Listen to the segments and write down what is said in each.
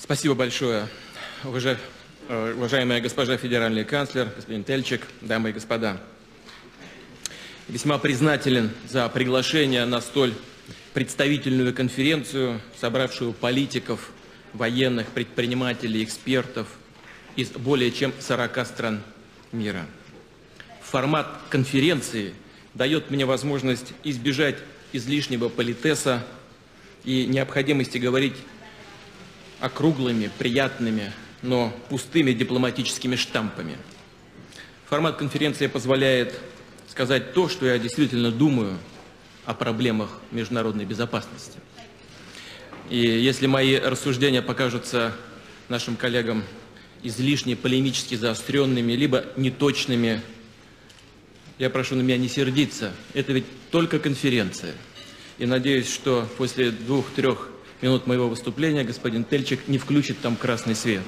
Спасибо большое, уважаемая госпожа федеральный канцлер, господин Тельчик, дамы и господа. Весьма признателен за приглашение на столь представительную конференцию, собравшую политиков, военных, предпринимателей, экспертов из более чем 40 стран мира. Формат конференции дает мне возможность избежать излишнего политеса и необходимости говорить округлыми, приятными, но пустыми дипломатическими штампами. Формат конференции позволяет сказать то, что я действительно думаю о проблемах международной безопасности. И если мои рассуждения покажутся нашим коллегам излишне полемически заостренными, либо неточными, я прошу на меня не сердиться. Это ведь только конференция. И надеюсь, что после 2-3 минут моего выступления господин Тельчик не включит там красный свет.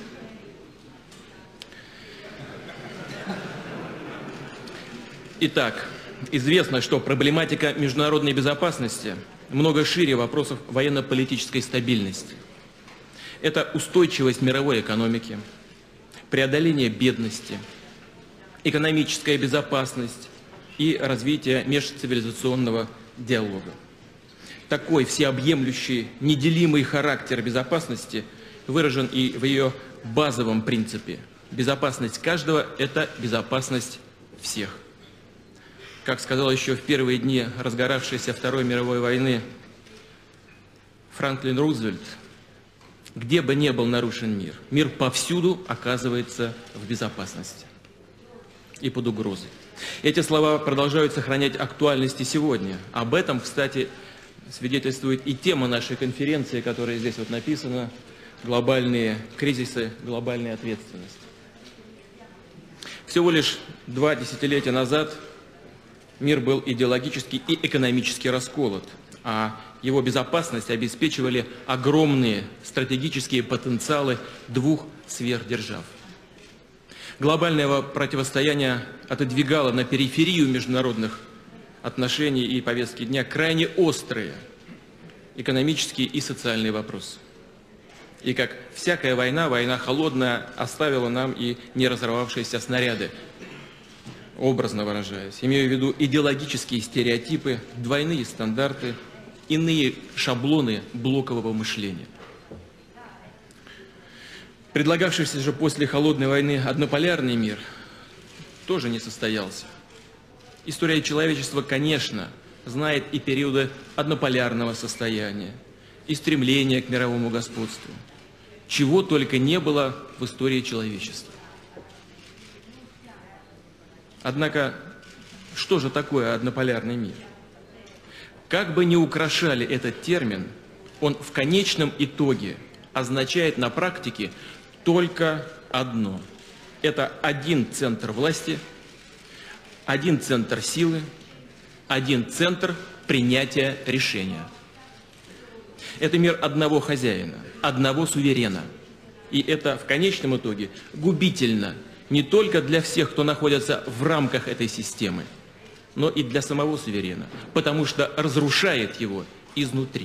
Итак, известно, что проблематика международной безопасности много шире вопросов военно-политической стабильности. Это устойчивость мировой экономики, преодоление бедности, экономическая безопасность и развитие межцивилизационного диалога. Такой всеобъемлющий, неделимый характер безопасности выражен и в ее базовом принципе. Безопасность каждого – это безопасность всех. Как сказал еще в первые дни разгоравшейся Второй мировой войны Франклин Рузвельт, где бы ни был нарушен мир, мир повсюду оказывается в безопасности и под угрозой. Эти слова продолжают сохранять актуальность и сегодня. Об этом, кстати, свидетельствует и тема нашей конференции, которая здесь вот написана: «Глобальные кризисы, глобальная ответственность». Всего лишь 2 десятилетия назад мир был идеологически и экономически расколот, а его безопасность обеспечивали огромные стратегические потенциалы 2 сверхдержав. Глобальное противостояние отодвигало на периферию международных отношений и повестки дня крайне острые экономические и социальные вопросы. И как всякая война, война холодная оставила нам и не разорвавшиеся снаряды, образно выражаясь. Имею в виду идеологические стереотипы, двойные стандарты, иные шаблоны блокового мышления. Предлагавшийся же после холодной войны однополярный мир тоже не состоялся. История человечества, конечно, знает и периоды однополярного состояния, и стремления к мировому господству. Чего только не было в истории человечества. Однако, что же такое однополярный мир? Как бы ни украшали этот термин, он в конечном итоге означает на практике только одно. Это один центр власти, один центр силы, один центр принятия решения. Это мир одного хозяина, одного суверена. И это в конечном итоге губительно не только для всех, кто находится в рамках этой системы, но и для самого суверена, потому что разрушает его изнутри.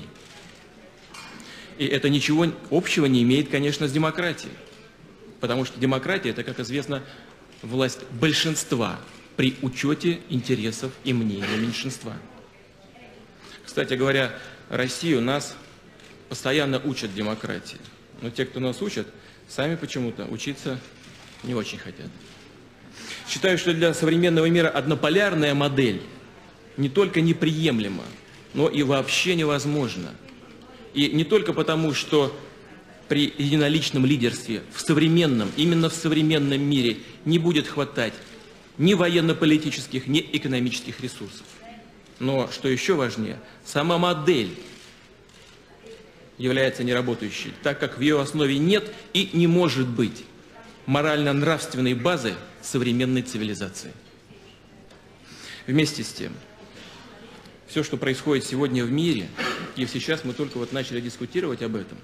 И это ничего общего не имеет, конечно, с демократией, потому что демократия – это, как известно, власть большинства при учете интересов и мнений меньшинства. Кстати говоря, Россию нас постоянно учат демократии, но те, кто нас учат, сами почему-то учиться не очень хотят. Считаю, что для современного мира однополярная модель не только неприемлема, но и вообще невозможна. И не только потому, что при единоличном лидерстве в современном, именно в современном мире не будет хватать ни военно-политических, ни экономических ресурсов. Но, что еще важнее, сама модель является неработающей, так как в ее основе нет и не может быть морально-нравственной базы современной цивилизации. Вместе с тем, все, что происходит сегодня в мире, и сейчас мы только вот начали дискутировать об этом,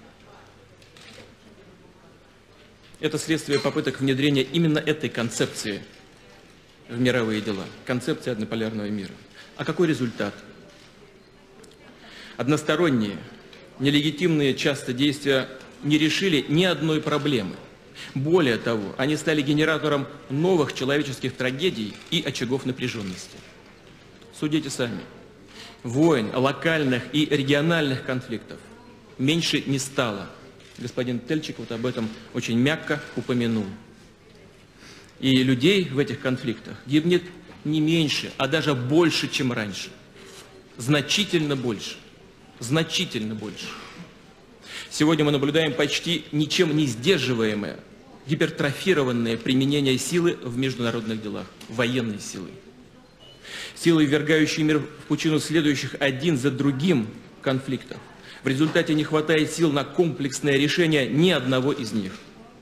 это следствие попыток внедрения именно этой концепции в мировые дела, концепции однополярного мира. А какой результат? Односторонние, нелегитимные часто действия не решили ни одной проблемы. Более того, они стали генератором новых человеческих трагедий и очагов напряженности. Судите сами. Войн, локальных и региональных конфликтов меньше не стало. Господин Тельчик вот об этом очень мягко упомянул. И людей в этих конфликтах гибнет не меньше, а даже больше, чем раньше. Значительно больше. Значительно больше. Сегодня мы наблюдаем почти ничем не сдерживаемое, гипертрофированное применение силы в международных делах, военной силы. Силы, ввергающие мир в пучину следующих один за другим конфликтов. В результате не хватает сил на комплексное решение ни одного из них.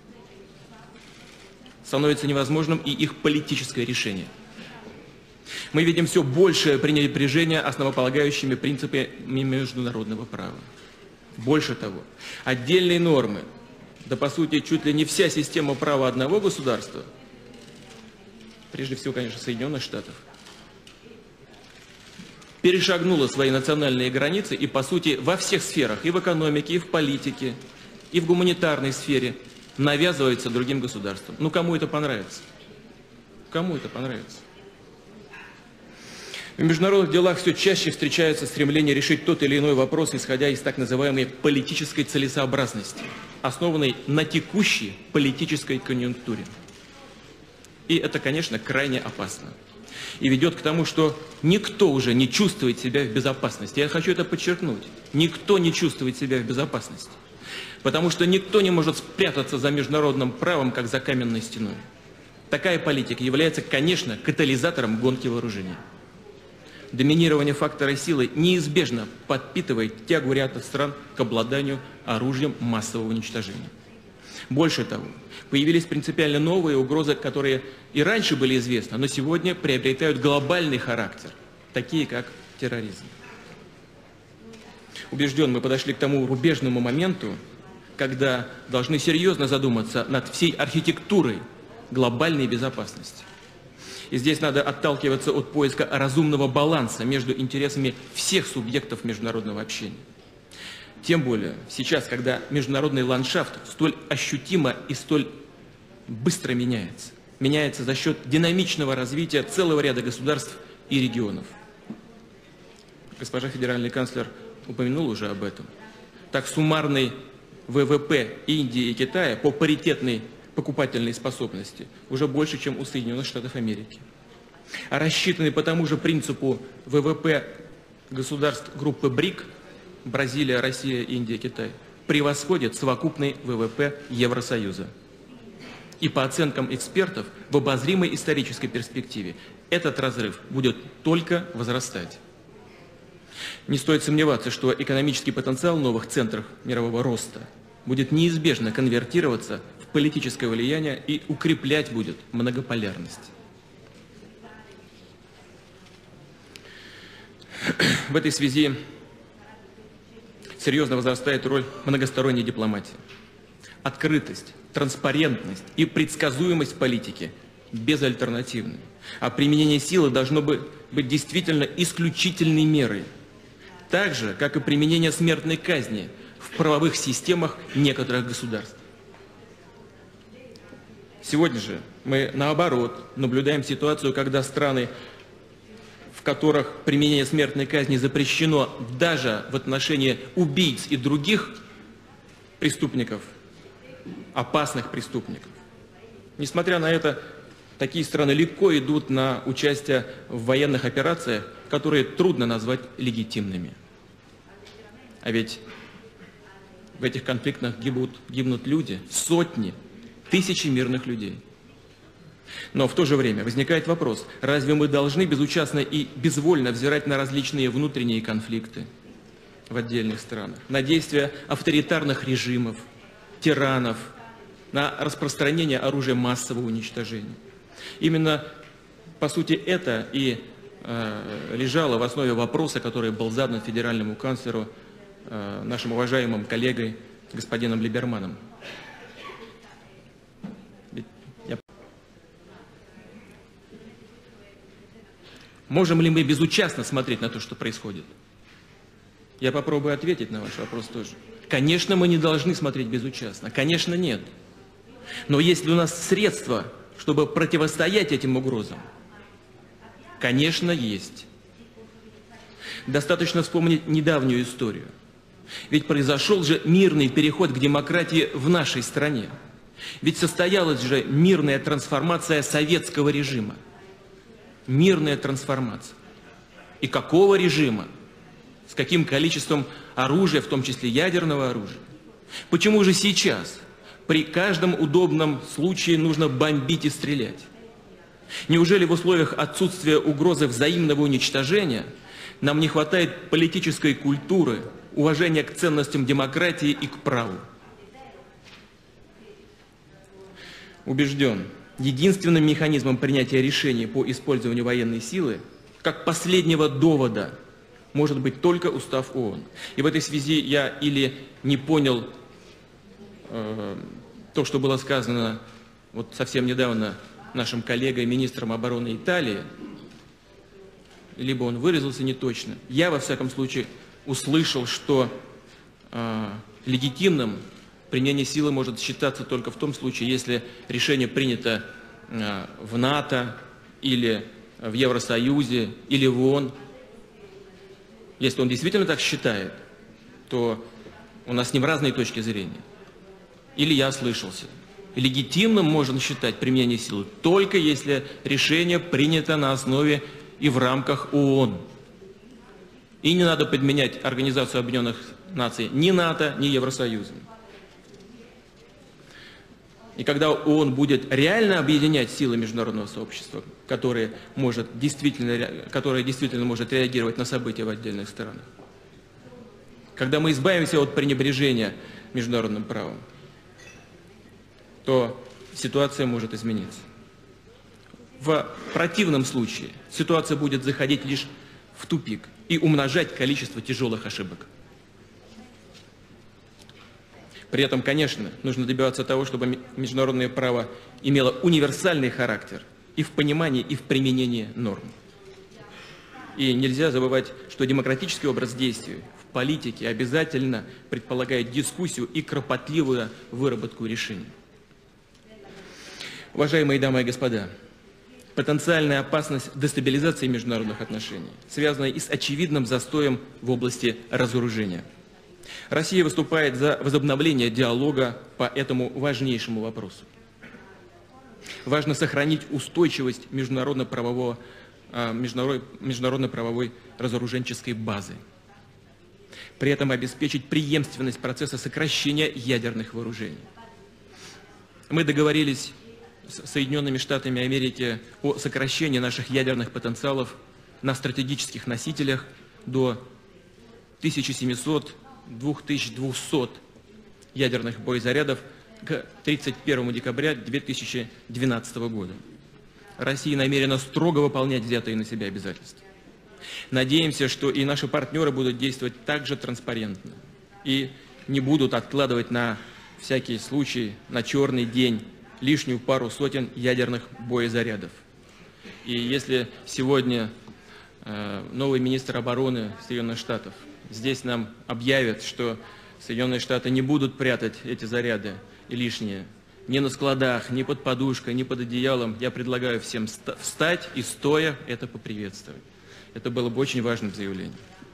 Становится невозможным и их политическое решение. Мы видим все большее пренебрежение основополагающими принципами международного права. Больше того, отдельные нормы, да по сути чуть ли не вся система права одного государства, прежде всего, конечно, Соединенных Штатов, перешагнула свои национальные границы и, по сути, во всех сферах, и в экономике, и в политике, и в гуманитарной сфере, навязывается другим государствам. Ну, кому это понравится? Кому это понравится? В международных делах все чаще встречается стремление решить тот или иной вопрос, исходя из так называемой политической целесообразности, основанной на текущей политической конъюнктуре. И это, конечно, крайне опасно. И ведет к тому, что никто уже не чувствует себя в безопасности. Я хочу это подчеркнуть. Никто не чувствует себя в безопасности. Потому что никто не может спрятаться за международным правом, как за каменной стеной. Такая политика является, конечно, катализатором гонки вооружений. Доминирование фактора силы неизбежно подпитывает тягу ряда стран к обладанию оружием массового уничтожения. Больше того, появились принципиально новые угрозы, которые и раньше были известны, но сегодня приобретают глобальный характер, такие как терроризм. Убежден, мы подошли к тому рубежному моменту, когда должны серьезно задуматься над всей архитектурой глобальной безопасности. И здесь надо отталкиваться от поиска разумного баланса между интересами всех субъектов международного общения. Тем более сейчас, когда международный ландшафт столь ощутимо и столь быстро меняется. Меняется за счет динамичного развития целого ряда государств и регионов. Госпожа федеральный канцлер упомянул уже об этом. Так, суммарный ВВП Индии и Китая по паритетной покупательной способности уже больше, чем у Соединенных Штатов Америки. А рассчитанный по тому же принципу ВВП государств группы БРИК Бразилия, Россия, Индия, Китай превосходит совокупный ВВП Евросоюза. И по оценкам экспертов, в обозримой исторической перспективе этот разрыв будет только возрастать. Не стоит сомневаться, что экономический потенциал новых центров мирового роста будет неизбежно конвертироваться в политическое влияние и укреплять будет многополярность. В этой связи серьезно возрастает роль многосторонней дипломатии. Открытость, транспарентность и предсказуемость политики безальтернативны. А применение силы должно быть действительно исключительной мерой. Так же, как и применение смертной казни в правовых системах некоторых государств. Сегодня же мы, наоборот, наблюдаем ситуацию, когда страны, в которых применение смертной казни запрещено даже в отношении убийц и других преступников, опасных преступников. Несмотря на это, такие страны легко идут на участие в военных операциях, которые трудно назвать легитимными. А ведь в этих конфликтах гибнут люди, сотни, тысячи мирных людей. Но в то же время возникает вопрос, разве мы должны безучастно и безвольно взирать на различные внутренние конфликты в отдельных странах, на действия авторитарных режимов, тиранов, на распространение оружия массового уничтожения? Именно, по сути, это и лежало в основе вопроса, который был задан федеральному канцлеру, нашим уважаемым коллегой господином Либерманом. Можем ли мы безучастно смотреть на то, что происходит? Я попробую ответить на ваш вопрос тоже. Конечно, мы не должны смотреть безучастно, конечно, нет. Но есть ли у нас средства, чтобы противостоять этим угрозам? Конечно, есть. Достаточно вспомнить недавнюю историю. Ведь произошел же мирный переход к демократии в нашей стране. Ведь состоялась же мирная трансформация советского режима. Мирная трансформация. И какого режима? С каким количеством оружия, в том числе ядерного оружия? Почему же сейчас при каждом удобном случае нужно бомбить и стрелять? Неужели в условиях отсутствия угрозы взаимного уничтожения нам не хватает политической культуры, уважения к ценностям демократии и к праву? Убежден, единственным механизмом принятия решений по использованию военной силы, как последнего довода, может быть только устав ООН. И в этой связи я или не понял то, что было сказано вот совсем недавно нашим коллегой, министром обороны Италии, либо он выразился неточно. Я, во всяком случае, услышал, что легитимным применение силы может считаться только в том случае, если решение принято в НАТО, или в Евросоюзе, или в ООН. Если он действительно так считает, то у нас с ним разные точки зрения. Или я ослышался. Легитимным можно считать применение силы только если решение принято на основе и в рамках ООН. И не надо подменять Организацию Объединенных Наций ни НАТО, ни Евросоюзом. И когда ООН будет реально объединять силы международного сообщества, которое действительно может реагировать на события в отдельных странах, когда мы избавимся от пренебрежения международным правом, то ситуация может измениться. В противном случае ситуация будет заходить лишь в тупик и умножать количество тяжелых ошибок. При этом, конечно, нужно добиваться того, чтобы международное право имело универсальный характер и в понимании, и в применении норм. И нельзя забывать, что демократический образ действий в политике обязательно предполагает дискуссию и кропотливую выработку решений. Уважаемые дамы и господа, потенциальная опасность дестабилизации международных отношений связана и с очевидным застоем в области разоружения. Россия выступает за возобновление диалога по этому важнейшему вопросу. Важно сохранить устойчивость международно-правовой разоруженческой базы. При этом обеспечить преемственность процесса сокращения ядерных вооружений. Мы договорились с Соединенными Штатами Америки о сокращении наших ядерных потенциалов на стратегических носителях до 1700-2200 ядерных боезарядов к 31 декабря 2012 года. Россия намерена строго выполнять взятые на себя обязательства. Надеемся, что и наши партнеры будут действовать также транспарентно и не будут откладывать на всякий случай, на черный день, лишнюю пару сотен ядерных боезарядов. И если сегодня новый министр обороны Соединенных Штатов здесь нам объявит, что Соединенные Штаты не будут прятать эти заряды и лишние ни на складах, ни под подушкой, ни под одеялом, я предлагаю всем встать и стоя это поприветствовать. Это было бы очень важным заявлением.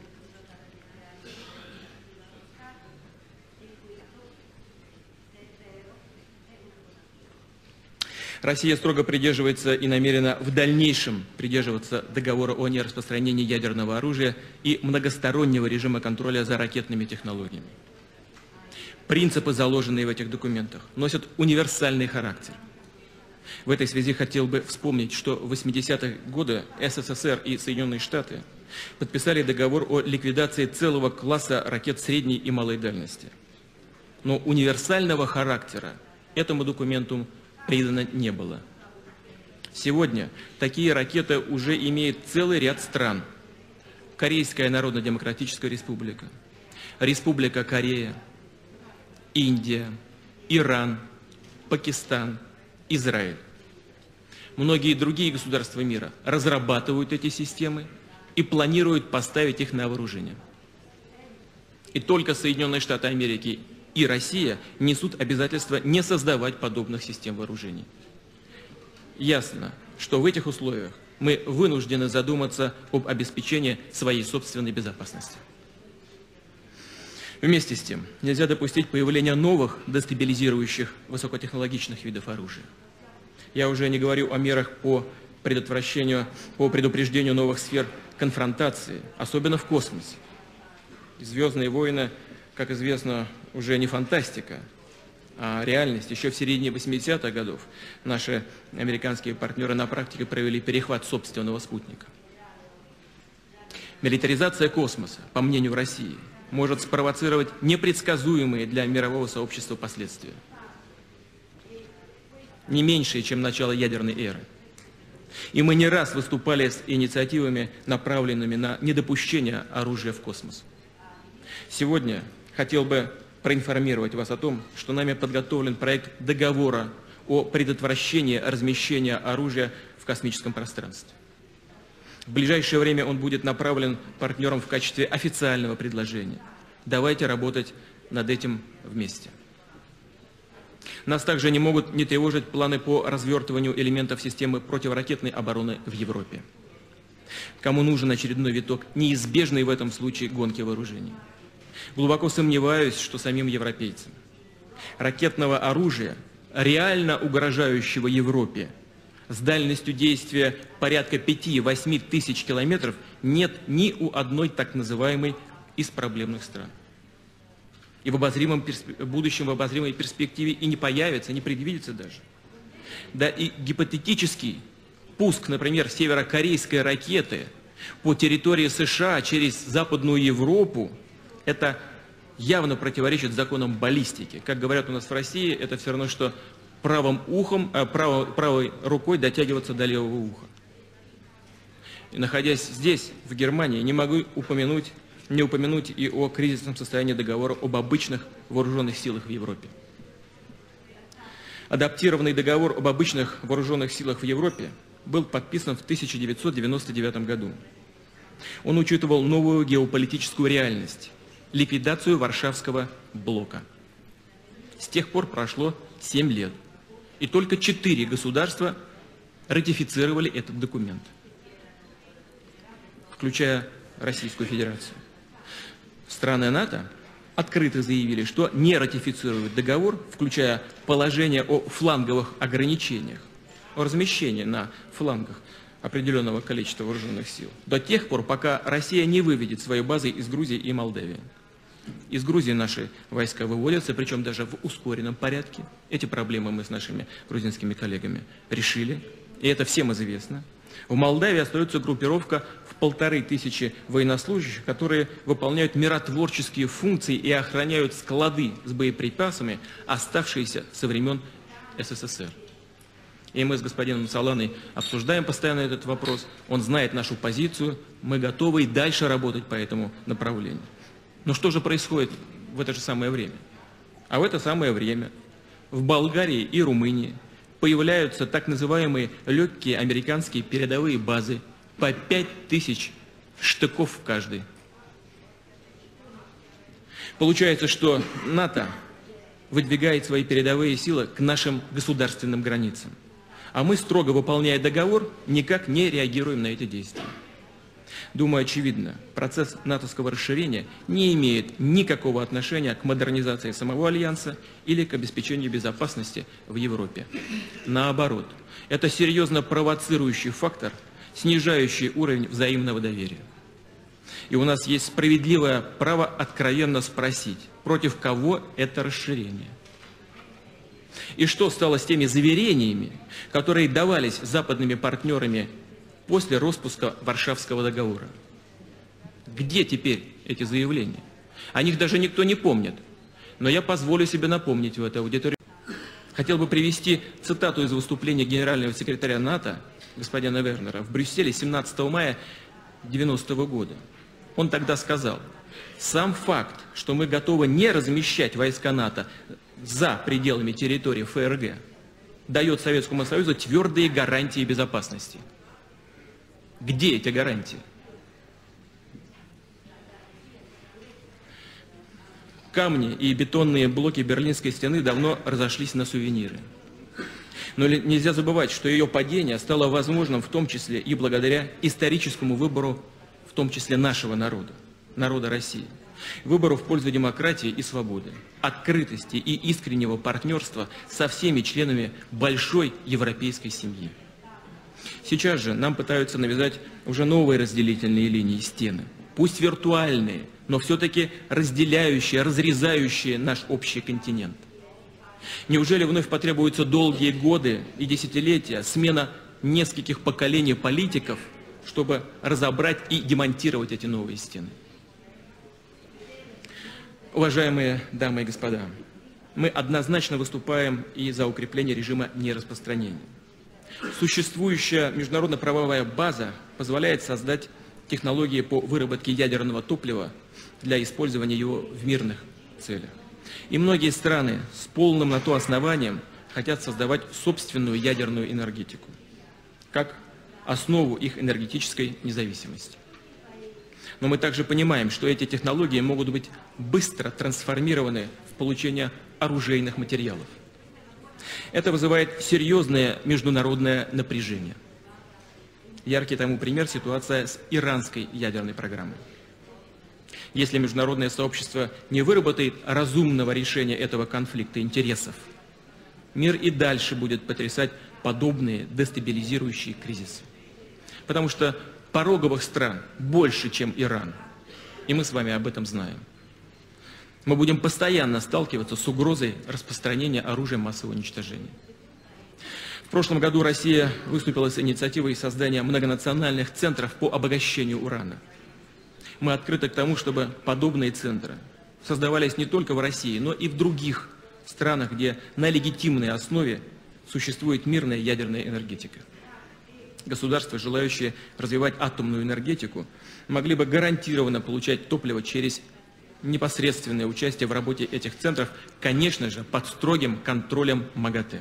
Россия строго придерживается и намерена в дальнейшем придерживаться договора о нераспространении ядерного оружия и многостороннего режима контроля за ракетными технологиями. Принципы, заложенные в этих документах, носят универсальный характер. В этой связи хотел бы вспомнить, что в 80-е годы СССР и Соединенные Штаты подписали договор о ликвидации целого класса ракет средней и малой дальности. Но универсального характера этому документу придано не было. Сегодня такие ракеты уже имеет целый ряд стран. Корейская Народно-Демократическая Республика, Республика Корея, Индия, Иран, Пакистан, Израиль. Многие другие государства мира разрабатывают эти системы и планируют поставить их на вооружение. И только Соединенные Штаты Америки и Россия несут обязательство не создавать подобных систем вооружений. Ясно, что в этих условиях мы вынуждены задуматься об обеспечении своей собственной безопасности. Вместе с тем, нельзя допустить появления новых дестабилизирующих высокотехнологичных видов оружия. Я уже не говорю о мерах по предупреждению новых сфер конфронтации, особенно в космосе. «Звездные войны», как известно, уже не фантастика, а реальность. Еще в середине 80-х годов наши американские партнеры на практике провели перехват собственного спутника. Милитаризация космоса, по мнению России, может спровоцировать непредсказуемые для мирового сообщества последствия. Не меньшие, чем начало ядерной эры. И мы не раз выступали с инициативами, направленными на недопущение оружия в космос. Сегодня хотел бы проинформировать вас о том, что нами подготовлен проект договора о предотвращении размещения оружия в космическом пространстве. В ближайшее время он будет направлен партнерам в качестве официального предложения. Давайте работать над этим вместе. Нас также не могут не тревожить планы по развертыванию элементов системы противоракетной обороны в Европе. Кому нужен очередной виток неизбежной в этом случае гонки вооружений? Глубоко сомневаюсь, что самим европейцам. Ракетного оружия, реально угрожающего Европе, с дальностью действия порядка 5-8 тысяч километров, нет ни у одной так называемой из проблемных стран. И в обозримом будущем, в обозримой перспективе и не появится, не предвидится даже. Да и гипотетический пуск, например, северокорейской ракеты по территории США через Западную Европу, это явно противоречит законам баллистики. Как говорят у нас в России, это все равно, что правой рукой дотягиваться до левого уха. И находясь здесь, в Германии, не могу не упомянуть и о кризисном состоянии договора об обычных вооруженных силах в Европе. Адаптированный договор об обычных вооруженных силах в Европе был подписан в 1999 году. Он учитывал новую геополитическую реальность, ликвидацию Варшавского блока. С тех пор прошло 7 лет, и только 4 государства ратифицировали этот документ, включая Российскую Федерацию. Страны НАТО открыто заявили, что не ратифицируют договор, включая положение о фланговых ограничениях, о размещении на флангах определенного количества вооруженных сил, до тех пор, пока Россия не выведет свои базы из Грузии и Молдавии. Из Грузии наши войска выводятся, причем даже в ускоренном порядке. Эти проблемы мы с нашими грузинскими коллегами решили, и это всем известно. В Молдавии остается группировка в 1500 военнослужащих, которые выполняют миротворческие функции и охраняют склады с боеприпасами, оставшиеся со времен СССР. И мы с господином Соланой обсуждаем постоянно этот вопрос. Он знает нашу позицию, мы готовы и дальше работать по этому направлению. Но что же происходит в это же самое время? А в это самое время в Болгарии и Румынии появляются так называемые легкие американские передовые базы по 5000 штыков в каждой. Получается, что НАТО выдвигает свои передовые силы к нашим государственным границам. А мы, строго выполняя договор, никак не реагируем на эти действия. Думаю, очевидно, процесс натовского расширения не имеет никакого отношения к модернизации самого Альянса или к обеспечению безопасности в Европе. Наоборот, это серьезно провоцирующий фактор, снижающий уровень взаимного доверия. И у нас есть справедливое право откровенно спросить, против кого это расширение. И что стало с теми заверениями, которые давались западными партнерами после распуска Варшавского договора? Где теперь эти заявления? О них даже никто не помнит. Но я позволю себе напомнить в этой аудитории. Хотел бы привести цитату из выступления генерального секретаря НАТО господина Вернера в Брюсселе 17 мая 1990 года. Он тогда сказал: «Сам факт, что мы готовы не размещать войска НАТО за пределами территории ФРГ, дает Советскому Союзу твердые гарантии безопасности». Где эти гарантии? Камни и бетонные блоки Берлинской стены давно разошлись на сувениры. Но нельзя забывать, что ее падение стало возможным в том числе и благодаря историческому выбору, в том числе нашего народа, народа России. Выбору в пользу демократии и свободы, открытости и искреннего партнерства со всеми членами большой европейской семьи. Сейчас же нам пытаются навязать уже новые разделительные линии, стены, пусть виртуальные, но все-таки разделяющие, разрезающие наш общий континент. Неужели вновь потребуются долгие годы и десятилетия, смена нескольких поколений политиков, чтобы разобрать и демонтировать эти новые стены? Уважаемые дамы и господа, мы однозначно выступаем и за укрепление режима нераспространения. Существующая международно-правовая база позволяет создать технологии по выработке ядерного топлива для использования его в мирных целях. И многие страны с полным на то основанием хотят создавать собственную ядерную энергетику, как основу их энергетической независимости. Но мы также понимаем, что эти технологии могут быть быстро трансформированы в получение оружейных материалов. Это вызывает серьезное международное напряжение. Яркий тому пример — ситуация с иранской ядерной программой. Если международное сообщество не выработает разумного решения этого конфликта интересов, мир и дальше будет потрясать подобные дестабилизирующие кризисы. Потому что пороговых стран больше, чем Иран, и мы с вами об этом знаем. Мы будем постоянно сталкиваться с угрозой распространения оружия массового уничтожения. В прошлом году Россия выступила с инициативой создания многонациональных центров по обогащению урана. Мы открыты к тому, чтобы подобные центры создавались не только в России, но и в других странах, где на легитимной основе существует мирная ядерная энергетика. Государства, желающие развивать атомную энергетику, могли бы гарантированно получать топливо через непосредственное участие в работе этих центров, конечно же, под строгим контролем МАГАТЭ.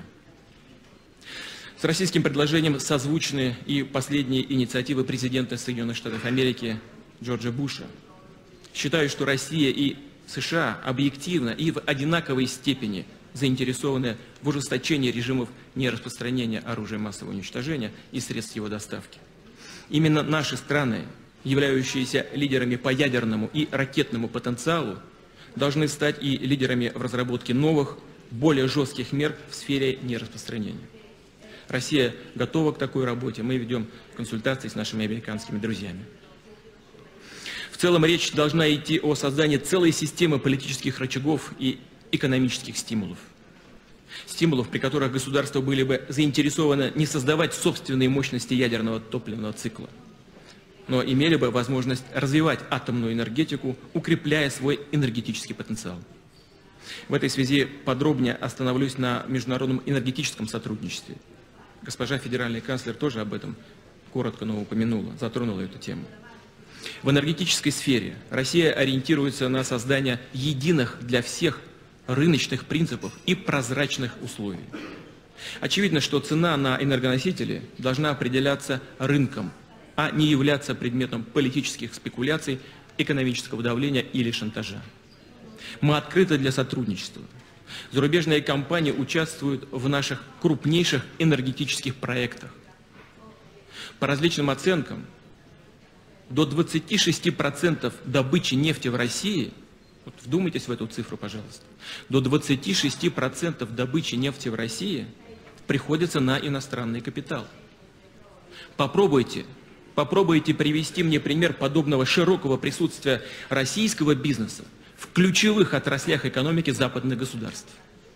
С российским предложением созвучны и последние инициативы президента Соединенных Штатов Америки Джорджа Буша. Считаю, что Россия и США объективно и в одинаковой степени заинтересованы в ужесточении режимов нераспространения оружия массового уничтожения и средств его доставки. Именно наши страны, являющиеся лидерами по ядерному и ракетному потенциалу, должны стать и лидерами в разработке новых, более жестких мер в сфере нераспространения. Россия готова к такой работе, мы ведем консультации с нашими американскими друзьями. В целом речь должна идти о создании целой системы политических рычагов и экономических стимулов. Стимулов, при которых государства были бы заинтересованы не создавать собственные мощности ядерного топливного цикла, но имели бы возможность развивать атомную энергетику, укрепляя свой энергетический потенциал. В этой связи подробнее остановлюсь на международном энергетическом сотрудничестве. Госпожа федеральный канцлер тоже об этом коротко, но упомянула, затронула эту тему. В энергетической сфере Россия ориентируется на создание единых для всех рыночных принципов и прозрачных условий. Очевидно, что цена на энергоносители должна определяться рынком, а не являться предметом политических спекуляций, экономического давления или шантажа. Мы открыты для сотрудничества. Зарубежные компании участвуют в наших крупнейших энергетических проектах. По различным оценкам, до 26% добычи нефти в России, вот вдумайтесь в эту цифру, пожалуйста, до 26% добычи нефти в России приходится на иностранный капитал. Попробуйте привести мне пример подобного широкого присутствия российского бизнеса в ключевых отраслях экономики западных государств.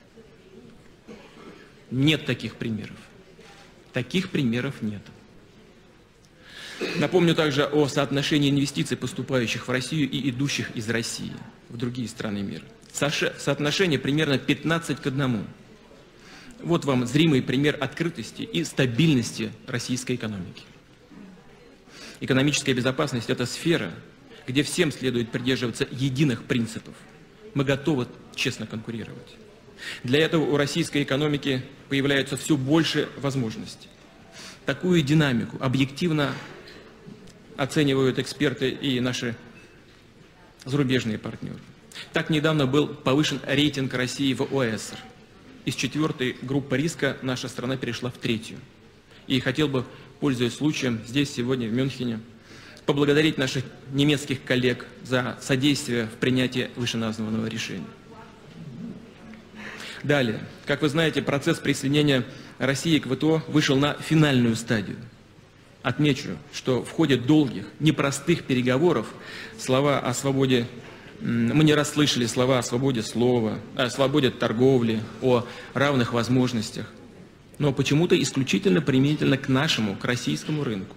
Нет таких примеров. Таких примеров нет. Напомню также о соотношении инвестиций, поступающих в Россию и идущих из России в другие страны мира. Соотношение примерно 15:1. Вот вам зримый пример открытости и стабильности российской экономики. Экономическая безопасность – это сфера, где всем следует придерживаться единых принципов. Мы готовы честно конкурировать. Для этого у российской экономики появляется все больше возможностей. Такую динамику объективно оценивают эксперты и наши зарубежные партнеры. Так недавно был повышен рейтинг России в ОЭСР. Из 4-й группы риска наша страна перешла в 3-ю. И хотел бы, пользуясь случаем, здесь сегодня в Мюнхене, поблагодарить наших немецких коллег за содействие в принятии вышеназванного решения. Далее, как вы знаете, процесс присоединения России к ВТО вышел на финальную стадию. Отмечу, что в ходе долгих, непростых переговоров слова о свободе, мы не расслышали слова о свободе слова, о свободе торговли, о равных возможностях, но почему-то исключительно применительно к нашему, к российскому рынку.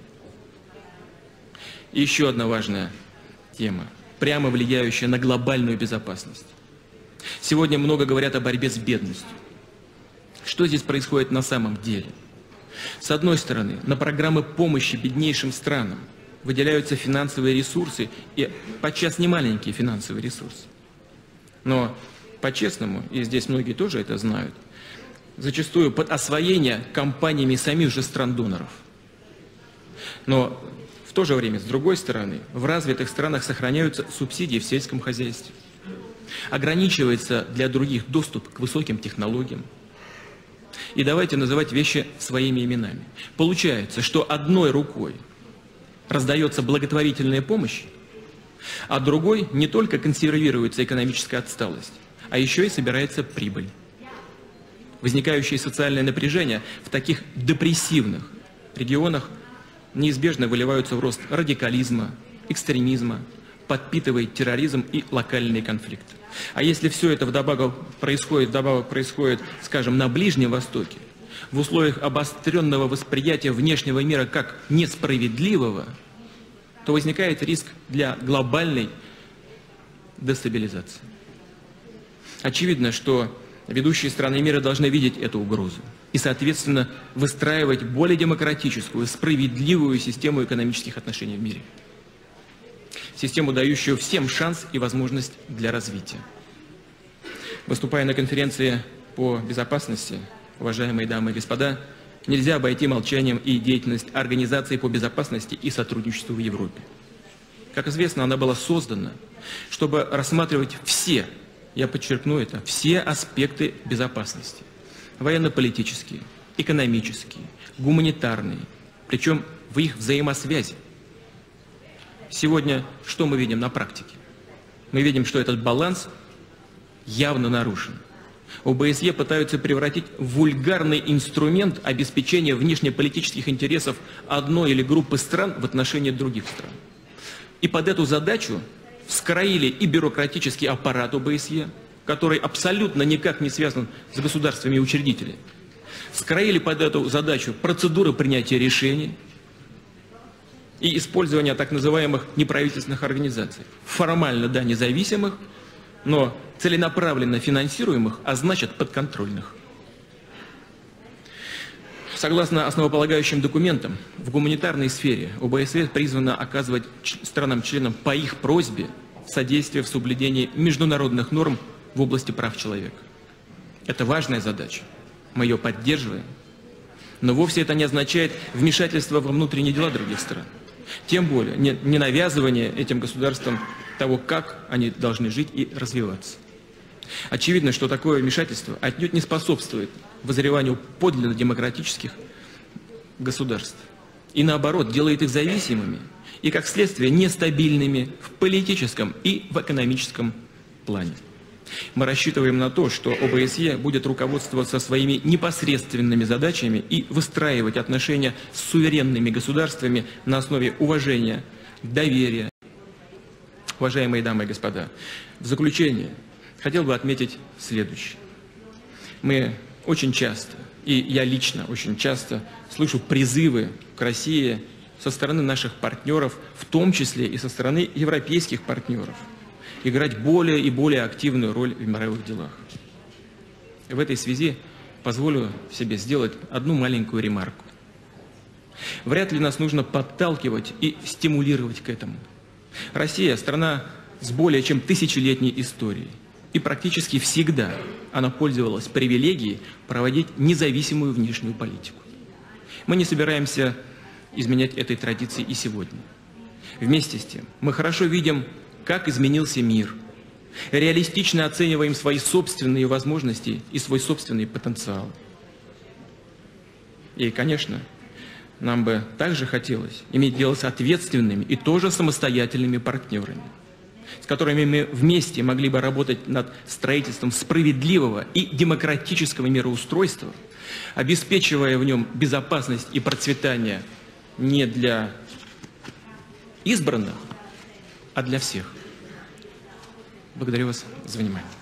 И еще одна важная тема, прямо влияющая на глобальную безопасность. Сегодня много говорят о борьбе с бедностью. Что здесь происходит на самом деле? С одной стороны, на программы помощи беднейшим странам выделяются финансовые ресурсы, и подчас немаленькие финансовые ресурсы. Но по-честному, и здесь многие тоже это знают, зачастую под освоение компаниями самих же стран-доноров. Но в то же время, с другой стороны, в развитых странах сохраняются субсидии в сельском хозяйстве. Ограничивается для других доступ к высоким технологиям. И давайте называть вещи своими именами. Получается, что одной рукой раздается благотворительная помощь, а другой не только консервируется экономическая отсталость, а еще и собирается прибыль. Возникающее социальное напряжение в таких депрессивных регионах неизбежно выливаются в рост радикализма, экстремизма, подпитывает терроризм и локальные конфликты. А если все это вдобавок происходит, скажем, на Ближнем Востоке, в условиях обостренного восприятия внешнего мира как несправедливого, то возникает риск для глобальной дестабилизации. Очевидно, что ведущие страны мира должны видеть эту угрозу и, соответственно, выстраивать более демократическую, справедливую систему экономических отношений в мире. Систему, дающую всем шанс и возможность для развития. Выступая на конференции по безопасности, уважаемые дамы и господа, нельзя обойти молчанием и деятельность Организации по безопасности и сотрудничеству в Европе. Как известно, она была создана, чтобы рассматривать все, я подчеркну это, все аспекты безопасности. Военно-политические, экономические, гуманитарные, причем в их взаимосвязи. Сегодня что мы видим на практике? Мы видим, что этот баланс явно нарушен. ОБСЕ пытаются превратить в вульгарный инструмент обеспечения внешнеполитических интересов одной или группы стран в отношении других стран. И под эту задачу скроили и бюрократический аппарат ОБСЕ, который абсолютно никак не связан с государствами и учредителями. Скроили под эту задачу процедуры принятия решений и использование так называемых неправительственных организаций. Формально, да, независимых, но целенаправленно финансируемых, а значит подконтрольных. Согласно основополагающим документам, в гуманитарной сфере ОБСЕ призвана оказывать странам-членам по их просьбе содействие в соблюдении международных норм в области прав человека. Это важная задача, мы ее поддерживаем, но вовсе это не означает вмешательство во внутренние дела других стран. Тем более не навязывание этим государствам того, как они должны жить и развиваться. Очевидно, что такое вмешательство отнюдь не способствует вызреванию подлинно демократических государств. И наоборот, делает их зависимыми и, как следствие, нестабильными в политическом и в экономическом плане. Мы рассчитываем на то, что ОБСЕ будет руководствоваться своими непосредственными задачами и выстраивать отношения с суверенными государствами на основе уважения, доверия. Уважаемые дамы и господа, в заключение хотел бы отметить следующее. Мы очень часто, и я лично очень часто, слышу призывы к России со стороны наших партнеров, в том числе и со стороны европейских партнеров, играть более и более активную роль в мировых делах. В этой связи позволю себе сделать одну маленькую ремарку. Вряд ли нас нужно подталкивать и стимулировать к этому. Россия – страна с более чем тысячелетней историей. И практически всегда она пользовалась привилегией проводить независимую внешнюю политику. Мы не собираемся изменять этой традиции и сегодня. Вместе с тем, мы хорошо видим, как изменился мир, реалистично оцениваем свои собственные возможности и свой собственный потенциал. И, конечно, нам бы также хотелось иметь дело с ответственными и тоже самостоятельными партнерами, с которыми мы вместе могли бы работать над строительством справедливого и демократического мироустройства, обеспечивая в нем безопасность и процветание не для избранных, а для всех. Благодарю вас за внимание.